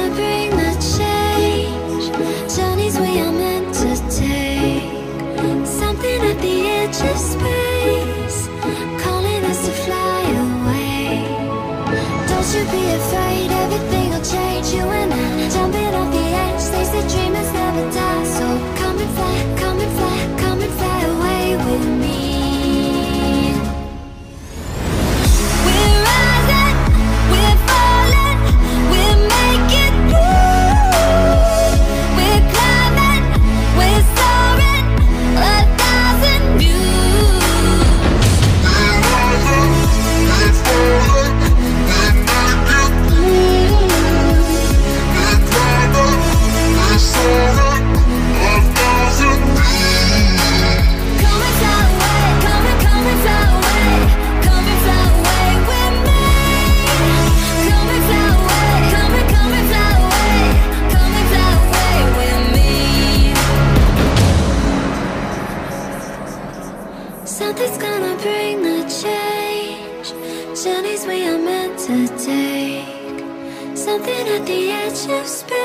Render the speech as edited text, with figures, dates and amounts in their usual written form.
gonna bring the change. Journeys we are meant to take. Something at the edge of space, calling us to fly away. Don't you be afraid, everything will change. You and I, jumping off the edge. They say dreamers never die. So come and fly, come and fly, come and fly away with me. We're rising, we're falling, we're making through. We're climbing, we're soaring, 1,000 views. We're rising, we're falling, we're making through. We're climbing, we're soaring, 1,000 views. Come and fly away, come and fly away, come and fly away with me. Come and fly away, come and fly away, come and fly away with me. Something's gonna bring the change. Journeys we are meant to take. Something at the edge of space.